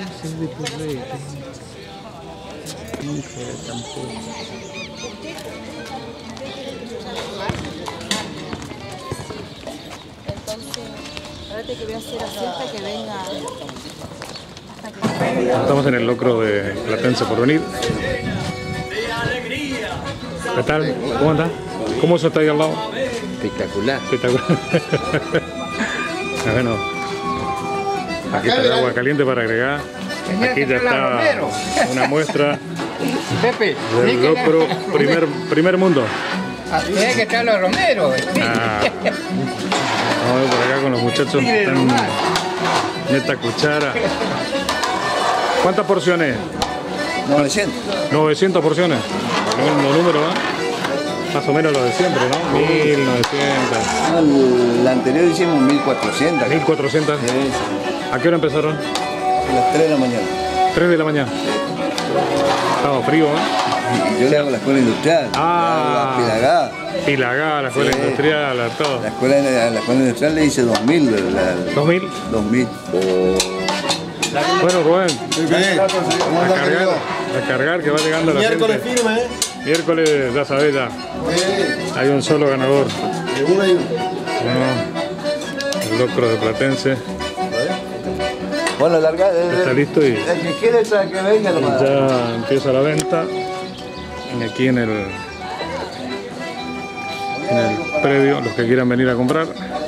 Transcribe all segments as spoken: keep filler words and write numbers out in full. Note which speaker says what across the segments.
Speaker 1: haces de purrete? Hijo de tampoco.
Speaker 2: Entonces, espérate que voy a hacer así hasta que venga.
Speaker 3: Estamos en el locro de Platense Porvenir. ¿Qué tal? ¿Cómo anda? ¿Cómo eso está ahí al lado?
Speaker 1: Espectacular.
Speaker 3: Espectacular. Bueno, aquí está el agua caliente para agregar. Aquí ya está una muestra
Speaker 1: Pepe,
Speaker 3: del locro primer, primer mundo.
Speaker 1: tiene que estar los romeros.
Speaker 3: Ah, vamos a ver por acá con los muchachos. Están en esta cuchara. ¿Cuántas porciones?
Speaker 4: novecientos.
Speaker 3: novecientas porciones. Lindo número, ¿eh? Más o menos lo de siempre, ¿no? mil novecientos.
Speaker 4: El anterior hicimos mil cuatrocientos.
Speaker 3: mil cuatrocientos.
Speaker 4: Sí, sí.
Speaker 3: ¿A qué hora empezaron?
Speaker 4: A las tres de la mañana.
Speaker 3: tres de la mañana. Estaba frío, ¿eh?
Speaker 4: Y yo le hago la escuela industrial.
Speaker 3: Ah.
Speaker 4: La Pilagá.
Speaker 3: Pilagá, la escuela
Speaker 4: Sí.
Speaker 3: industrial, a todo.
Speaker 4: La escuela, la, la escuela industrial le hice dos mil. La,
Speaker 3: ¿dos mil?
Speaker 4: dos mil.
Speaker 3: Bueno, Rubén,
Speaker 4: Bien.
Speaker 3: a cargar, a cargar que va llegando la
Speaker 5: Miércoles
Speaker 3: gente.
Speaker 5: firme, ¿eh?
Speaker 3: Miércoles, ya sabés, ya.
Speaker 5: Sí.
Speaker 3: Hay un solo ganador.
Speaker 5: De uno y uno.
Speaker 3: Bueno, el locro de Platense.
Speaker 4: Bueno, larga. El,
Speaker 3: Está listo y-
Speaker 4: el que quiere tra- que venga lo
Speaker 3: Y
Speaker 4: va a dar.
Speaker 3: ya empieza la venta. Y aquí en el, en el predio, los que quieran venir a comprar,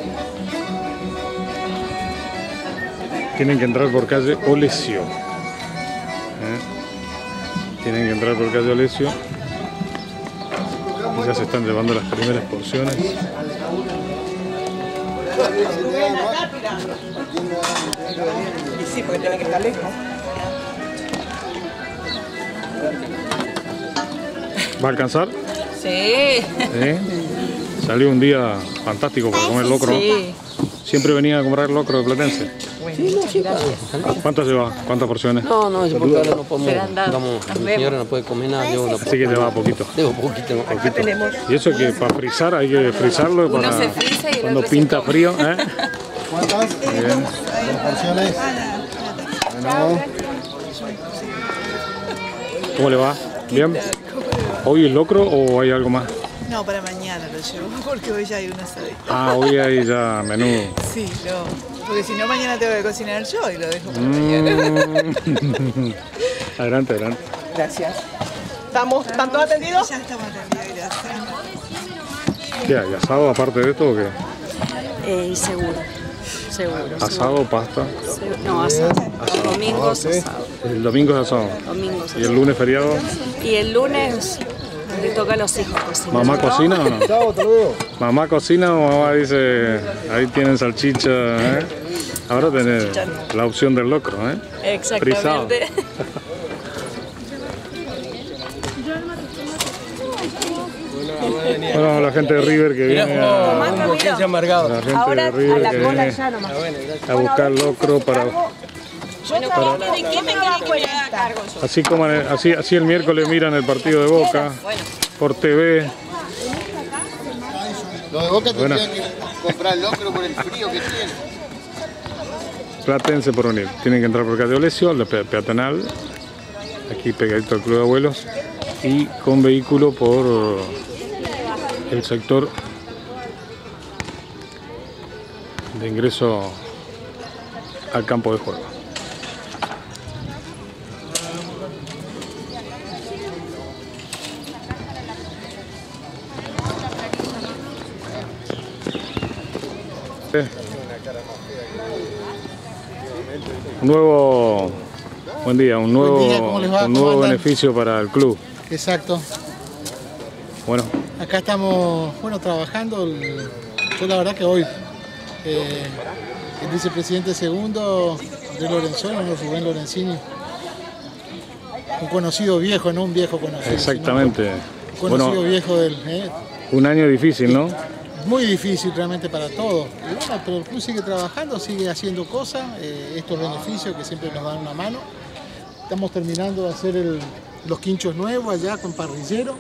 Speaker 3: tienen que entrar por calle Olesio. ¿Eh? Tienen que entrar por calle Olesio. Y ya se están llevando las primeras porciones.
Speaker 2: Y sí, porque tiene que estar lejos.
Speaker 3: ¿Va a alcanzar?
Speaker 2: Sí.
Speaker 3: ¿Sí? Salió un día fantástico para comer locro.
Speaker 2: Sí.
Speaker 3: Siempre venía a comprar locro de Platense.
Speaker 2: Bueno, muchas gracias.
Speaker 3: ¿Cuántas lleva? ¿Cuántas porciones?
Speaker 6: No, no, eso porque ahora no podemos,
Speaker 2: Serán dados.
Speaker 6: digamos,
Speaker 2: Nos
Speaker 6: mi
Speaker 2: vemos.
Speaker 6: señora no puede comer nada, yo no puedo.
Speaker 3: Así que lleva poquito.
Speaker 6: Debo poquito, ¿no?
Speaker 2: Acá tenemos.
Speaker 3: Y eso que para frizar hay que frizarlo
Speaker 2: Uno
Speaker 3: para
Speaker 2: se frisa y el
Speaker 3: cuando
Speaker 2: otro se
Speaker 3: pinta
Speaker 2: come.
Speaker 3: frío. ¿Eh?
Speaker 5: ¿Cuántas?
Speaker 3: Bien.
Speaker 5: Dos porciones. Bueno,
Speaker 3: ¿Cómo le va? ¿Bien? ¿Hoy el locro o hay algo más?
Speaker 7: No, para mañana lo llevo, porque hoy ya hay una asadita.
Speaker 3: Ah, hoy hay ya menú.
Speaker 7: Sí, no, porque si no mañana tengo que cocinar yo y lo dejo para mañana.
Speaker 3: Mm. Adelante, adelante.
Speaker 2: Gracias. ¿Estamos, ¿Están todos atendidos?
Speaker 7: Ya estamos atendidos, gracias.
Speaker 3: ¿Qué hay? ¿Asado aparte de esto o qué?
Speaker 8: Eh, seguro, seguro.
Speaker 3: ¿Asado, pasta?
Speaker 8: seguro. No, asado. Los domingos asado.
Speaker 3: El domingo es asado.
Speaker 8: Domingos
Speaker 3: ¿Y el
Speaker 8: asado.
Speaker 3: lunes feriado?
Speaker 8: Y el lunes le toca a los hijos cocinar.
Speaker 3: ¿Mamá
Speaker 8: ¿no?
Speaker 3: cocina o no?
Speaker 5: chao, te lo veo.
Speaker 3: ¿Mamá cocina o mamá dice, ahí tienen salchicha? ¿Eh? Ahora tenés la opción del locro, ¿eh? Frisado.
Speaker 8: Exactamente.
Speaker 3: Bueno, la gente de River que viene a...
Speaker 6: Un boquense amargado.
Speaker 3: La gente
Speaker 2: Ahora
Speaker 3: de
Speaker 2: a
Speaker 3: River
Speaker 2: la
Speaker 3: que
Speaker 2: cola
Speaker 3: viene
Speaker 2: ya nomás.
Speaker 3: a buscar locro para...
Speaker 2: Bueno, ¿de qué me queda que me haga cargo yo?
Speaker 3: Así como en el- así, así el miércoles miran el partido de Boca por T V.
Speaker 5: Los de Boca
Speaker 3: Bueno.
Speaker 5: tendrían que comprar locro por el frío que tiene.
Speaker 3: Platense por unir. Tienen que entrar por calle Olesio, la pe- peatonal, aquí pegadito al Club de Abuelos, y con vehículo por el sector de ingreso al campo de juego. Un nuevo, buen día, un nuevo,
Speaker 5: Buen día, ¿cómo les va?
Speaker 3: un
Speaker 5: ¿Cómo
Speaker 3: nuevo
Speaker 5: andan?
Speaker 3: beneficio para el club.
Speaker 5: Exacto.
Speaker 3: Bueno,
Speaker 5: Acá estamos, bueno, trabajando. El- yo la verdad que hoy, eh, el vicepresidente segundo de Lorenzoni, Rubén Lorenzini, un conocido viejo, no un viejo conocido.
Speaker 3: exactamente.
Speaker 5: sino Un conocido
Speaker 3: Bueno,
Speaker 5: viejo del... eh,
Speaker 3: un año difícil, ¿no?
Speaker 5: muy difícil realmente para todos. Y bueno, pero el club sigue trabajando, sigue haciendo cosas, eh, estos beneficios que siempre nos dan una mano. Estamos terminando de hacer el- los quinchos nuevos allá con parrillero.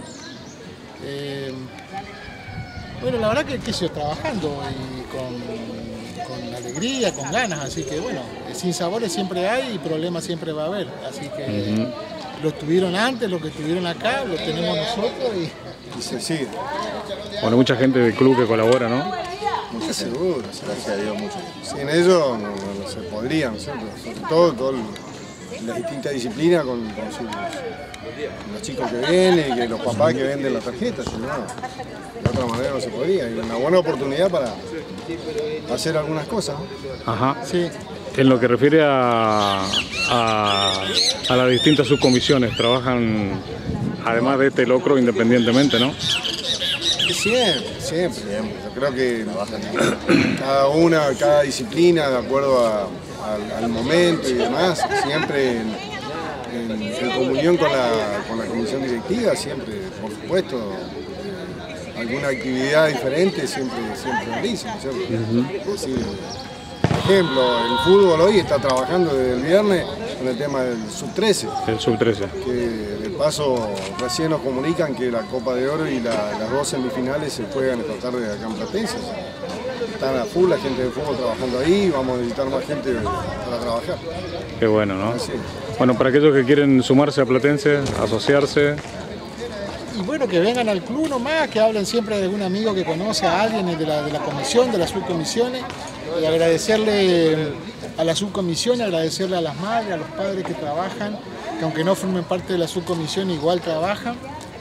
Speaker 5: Eh, bueno, la verdad que, que sigo trabajando y con, con alegría. alegría, con ganas, así que bueno, sin sabores siempre hay y problemas siempre va a haber, así que uh-huh. Lo tuvieron antes, lo que estuvieron acá, lo tenemos nosotros y, y se sigue.
Speaker 3: Bueno, mucha gente del club que colabora, ¿no?
Speaker 9: Mucho seguro, gracias a Dios, mucho. Sin ellos no, no, no se podría, ¿no es cierto? Sobre todo, todo las distintas disciplinas con, con sus, los chicos que vienen y que los papás que venden las tarjetas, si no, de otra manera no se podría. Y una buena oportunidad para hacer algunas cosas, ¿no?
Speaker 3: Ajá.
Speaker 5: Sí.
Speaker 3: En lo que refiere a, a, a las distintas subcomisiones, trabajan además de este locro independientemente, ¿no?
Speaker 9: Siempre, siempre, siempre. Yo creo que cada una, cada disciplina, de acuerdo a, a, al momento y demás, siempre en, en, en comunión con la, con la comisión directiva, siempre, por supuesto, eh, alguna actividad diferente siempre, siempre realizan, ¿cierto? Uh-huh. Así, por ejemplo, el fútbol hoy está trabajando desde el viernes con el tema del sub trece.
Speaker 3: El sub trece.
Speaker 9: Que de paso recién nos comunican que la Copa de Oro y la, las dos semifinales se juegan esta tarde acá en Platense. Están a full la gente de fútbol trabajando ahí, vamos a necesitar más gente para trabajar.
Speaker 3: Qué bueno, ¿no?
Speaker 9: Así.
Speaker 3: Bueno, para aquellos que quieren sumarse a Platense, asociarse.
Speaker 5: Y bueno, que vengan al club nomás, que hablen siempre de algún amigo que conoce a alguien de la, de la comisión, de las subcomisiones, y agradecerle a la subcomisión, agradecerle a las madres, a los padres que trabajan, que aunque no formen parte de la subcomisión igual trabajan,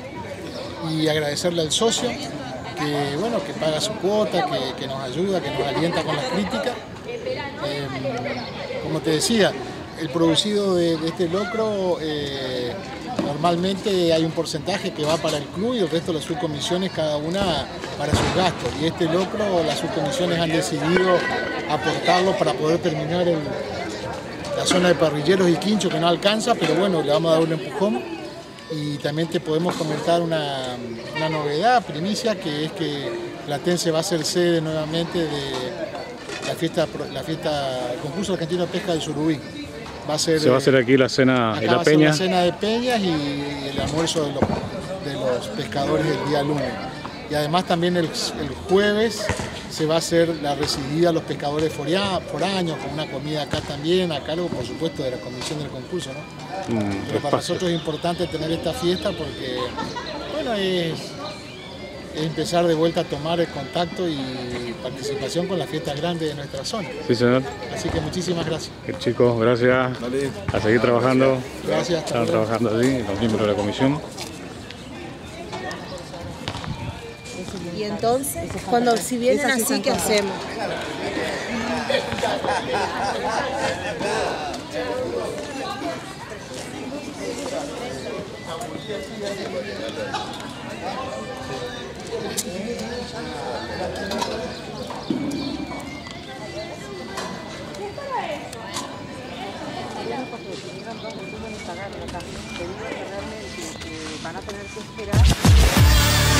Speaker 5: y agradecerle al socio, que bueno, que paga su cuota, que, que nos ayuda, que nos alienta con las críticas. Eh, como te decía, el producido de, de este locro, eh, normalmente hay un porcentaje que va para el club y el resto de las subcomisiones, cada una para sus gastos. Y este locro, las subcomisiones han decidido aportarlo para poder terminar el, la zona de parrilleros y quincho, que no alcanza, pero bueno, le vamos a dar un empujón. Y también te podemos comentar una, una novedad, primicia, que es que Platense va a ser sede nuevamente de la fiesta, la fiesta, el concurso argentino de pesca del Surubí. Va a ser,
Speaker 3: Se va a hacer aquí la cena y la
Speaker 5: va
Speaker 3: peña.
Speaker 5: A ser la cena de peñas y el almuerzo de los, de los pescadores del día lunes. Y además también el, el jueves se va a hacer la recibida a los pescadores foráneos, con una comida acá también, a cargo por supuesto de la comisión del concurso, ¿no? Mm, Pero para nosotros es importante tener esta fiesta porque, bueno, es, es empezar de vuelta a tomar el contacto y participación con las fiestas grandes de nuestra zona.
Speaker 3: Sí, señor.
Speaker 5: Así que muchísimas gracias.
Speaker 3: Chicos, gracias.
Speaker 9: Dale.
Speaker 3: A seguir trabajando.
Speaker 5: Gracias.
Speaker 3: Están trabajando allí los miembros de la comisión.
Speaker 8: Y entonces, cuando si vienen así, ¿qué hacemos?
Speaker 10: Van a tener que esperar.